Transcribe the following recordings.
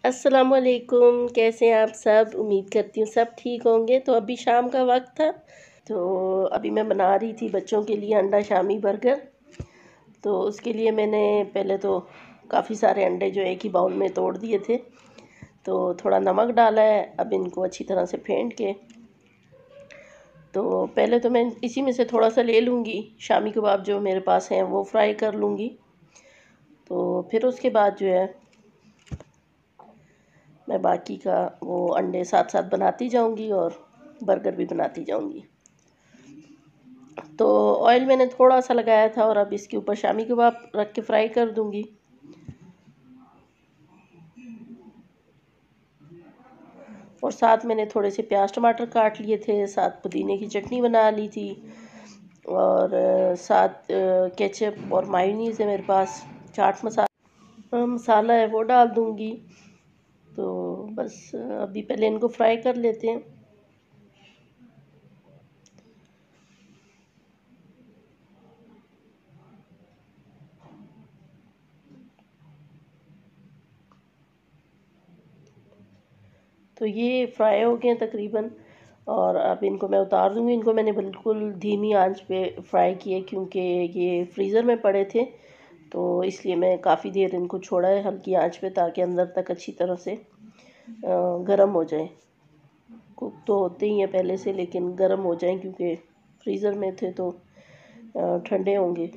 अस्सलामुअलैकुम, कैसे हैं आप सब। उम्मीद करती हूँ सब ठीक होंगे। तो अभी शाम का वक्त था, तो अभी मैं बना रही थी बच्चों के लिए अंडा शामी बर्गर। तो उसके लिए मैंने पहले तो काफ़ी सारे अंडे जो एक ही बाउल में तोड़ दिए थे, तो थोड़ा नमक डाला है। अब इनको अच्छी तरह से फेंट के, तो पहले तो मैं इसी में से थोड़ा सा ले लूँगी। शामी कबाब जो मेरे पास हैं वो फ्राई कर लूँगी। तो फिर उसके बाद जो है मैं बाकी का वो अंडे साथ साथ बनाती जाऊंगी और बर्गर भी बनाती जाऊंगी। तो ऑयल मैंने थोड़ा सा लगाया था और अब इसके ऊपर शामी कबाब रख के फ्राई कर दूंगी। और साथ मैंने थोड़े से प्याज टमाटर काट लिए थे, साथ पुदीने की चटनी बना ली थी, और साथ केचप और मायोनीज़ है मेरे पास। चाट मसाला मसाला है वो डाल दूंगी। तो बस अभी पहले इनको फ्राई कर लेते हैं। तो ये फ्राई हो गए तकरीबन, और अब इनको मैं उतार दूँगी। इनको मैंने बिल्कुल धीमी आंच पे फ्राई किए क्योंकि ये फ्रीज़र में पड़े थे, तो इसलिए मैं काफ़ी देर इनको छोड़ा है हल्की आंच पे, ताकि अंदर तक अच्छी तरह से गर्म हो जाए। कुक तो होते ही हैं पहले से, लेकिन गर्म हो जाएं क्योंकि फ्रीज़र में थे तो ठंडे होंगे।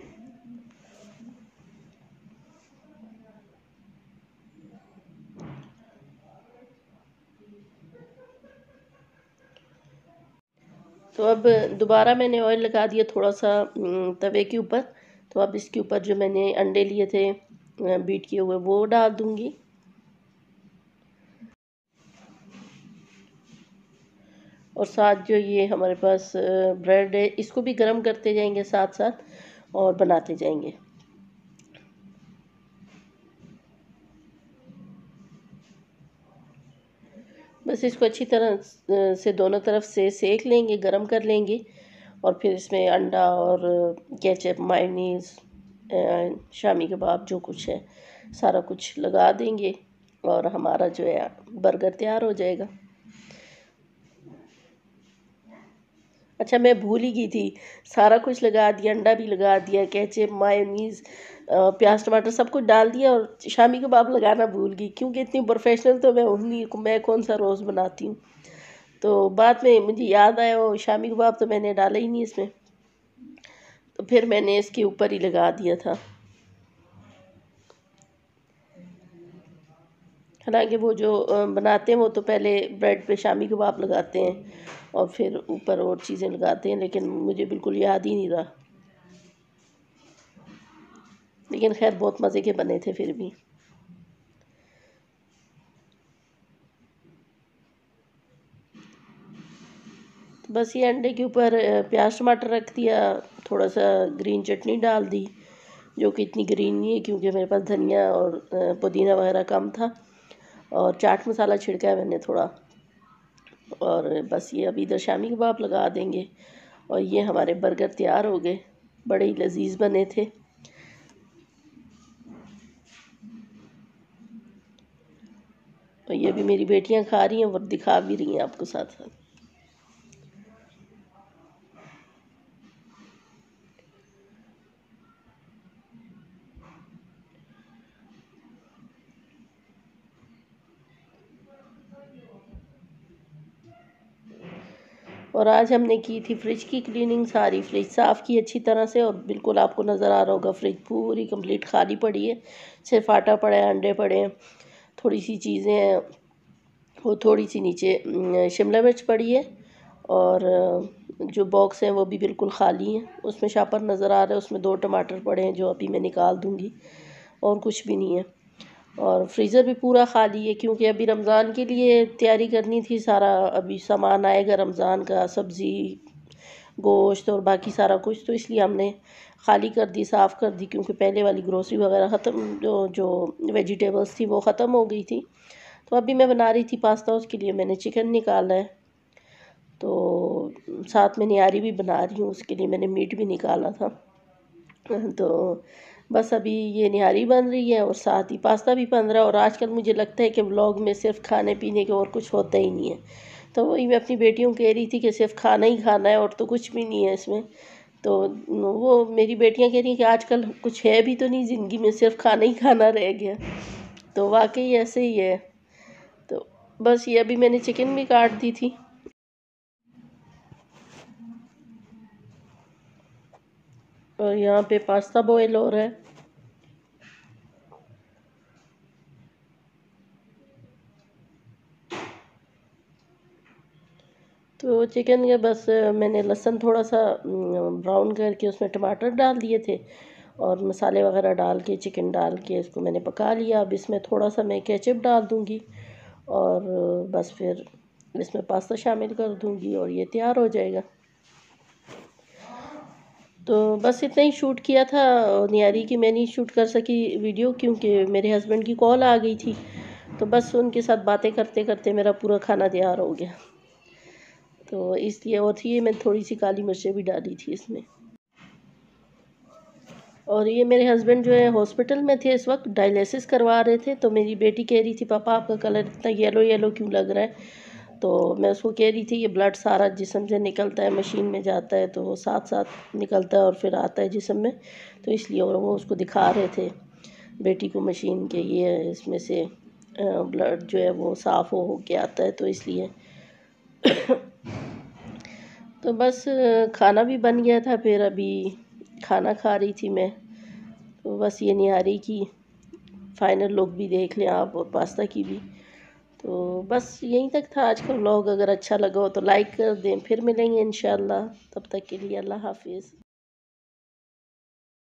तो अब दोबारा मैंने ऑयल लगा दिया थोड़ा सा तवे के ऊपर। तो अब इसके ऊपर जो मैंने अंडे लिए थे बीट किए हुए वो डाल दूँगी। और साथ जो ये हमारे पास ब्रेड है, इसको भी गर्म करते जाएंगे साथ साथ और बनाते जाएंगे। बस इसको अच्छी तरह से दोनों तरफ से सेक लेंगे, गरम कर लेंगे, और फिर इसमें अंडा और केचप मायोनीज़ शामी कबाब जो कुछ है सारा कुछ लगा देंगे, और हमारा जो है बर्गर तैयार हो जाएगा। अच्छा, मैं भूल ही गई थी, सारा कुछ लगा दिया, अंडा भी लगा दिया, केचप मायोनीज़ प्याज टमाटर सब कुछ डाल दिया, और शामी कबाब लगाना भूल गई क्योंकि इतनी प्रोफेशनल तो मैं हूँ नहीं, मैं कौन सा रोज़ बनाती हूँ। तो बाद में मुझे याद आया वो शामी कबाब तो मैंने डाला ही नहीं इसमें, तो फिर मैंने इसके ऊपर ही लगा दिया था। हालांकि वो जो बनाते हैं वो तो पहले ब्रेड पे शामी कबाब लगाते हैं और फिर ऊपर और चीज़ें लगाते हैं, लेकिन मुझे बिल्कुल याद ही नहीं रहा। लेकिन खैर बहुत मज़े के बने थे फिर भी। तो बस ये अंडे के ऊपर प्याज टमाटर रख दिया, थोड़ा सा ग्रीन चटनी डाल दी, जो कि इतनी ग्रीन नहीं है क्योंकि मेरे पास धनिया और पुदीना वगैरह कम था, और चाट मसाला छिड़का है मैंने थोड़ा। और बस ये अभी इधर शामी कबाब लगा देंगे, और ये हमारे बर्गर तैयार हो गए। बड़े ही लजीज बने थे। और ये भी मेरी बेटियां खा रही हैं और दिखा भी रही हैं आपको साथ साथ। और आज हमने की थी फ्रिज की क्लीनिंग, सारी फ्रिज साफ़ की अच्छी तरह से, और बिल्कुल आपको नज़र आ रहा होगा फ्रिज पूरी कंप्लीट खाली पड़ी है। सिर्फ आटा पड़ा है, अंडे पड़े हैं, थोड़ी सी चीज़ें हैं, वो थोड़ी सी नीचे शिमला मिर्च पड़ी है, और जो बॉक्स हैं वो भी बिल्कुल ख़ाली हैं। उसमें शापर नज़र आ रहा है, उसमें 2 टमाटर पड़े हैं जो अभी मैं निकाल दूँगी, और कुछ भी नहीं है। और फ्रीज़र भी पूरा ख़ाली है क्योंकि अभी रमज़ान के लिए तैयारी करनी थी, सारा अभी सामान आएगा रमज़ान का, सब्ज़ी गोश्त और बाकी सारा कुछ, तो इसलिए हमने ख़ाली कर दी, साफ़ कर दी, क्योंकि पहले वाली ग्रोसरी वगैरह ख़त्म, जो जो वेजिटेबल्स थी वो ख़त्म हो गई थी। तो अभी मैं बना रही थी पास्ता, उसके लिए मैंने चिकन निकाला है, तो साथ में निहारी भी बना रही हूँ, उसके लिए मैंने मीट भी निकाला था। तो बस अभी ये निहारी बन रही है और साथ ही पास्ता भी बन रहा है। और आजकल मुझे लगता है कि व्लॉग में सिर्फ खाने पीने के और कुछ होता ही नहीं है। तो वही मैं अपनी बेटियों को कह रही थी कि सिर्फ खाना ही खाना है और तो कुछ भी नहीं है इसमें। तो वो मेरी बेटियां कह रही हैं कि आजकल कुछ है भी तो नहीं ज़िंदगी में, सिर्फ खाना ही खाना रह गया। तो वाकई ऐसे ही है। तो बस ये अभी मैंने चिकन भी काट दी थी। और यहाँ पे पास्ता बॉयल हो रहा है। तो चिकन के बस मैंने लहसुन थोड़ा सा ब्राउन करके उसमें टमाटर डाल दिए थे और मसाले वगैरह डाल के चिकन डाल के इसको मैंने पका लिया। अब इसमें थोड़ा सा मैं केचप डाल दूँगी और बस फिर इसमें पास्ता शामिल कर दूँगी और ये तैयार हो जाएगा। तो बस इतना ही शूट किया था नियारी की। मैं नहीं शूट कर सकी वीडियो क्योंकि मेरे हस्बैंड की कॉल आ गई थी। तो बस उनके साथ बातें करते करते मेरा पूरा खाना तैयार हो गया। तो इसलिए और थी मैं थोड़ी सी काली मिर्चें भी डाली थी इसमें। और ये मेरे हस्बैंड जो है हॉस्पिटल में थे इस वक्त, डायलिसिस करवा रहे थे। तो मेरी बेटी कह रही थी पापा आपका कलर इतना येलो येलो क्यों लग रहा है। तो मैं उसको कह रही थी ये ब्लड सारा जिस्म से निकलता है, मशीन में जाता है तो वो साथ साथ निकलता है और फिर आता है जिस्म में। तो इसलिए और वो उसको दिखा रहे थे बेटी को मशीन के, ये इसमें से ब्लड जो है वो साफ़ हो के आता है तो इसलिए। तो बस खाना भी बन गया था, फिर अभी खाना खा रही थी मैं। तो बस ये निहारी की फाइनल लुक भी देख लें आप और पास्ता की भी। तो बस यहीं तक था आज का व्लॉग। अगर अच्छा लगा हो तो लाइक कर दें। फिर मिलेंगे इंशाल्लाह, तब तक के लिए अल्लाह हाफिज़।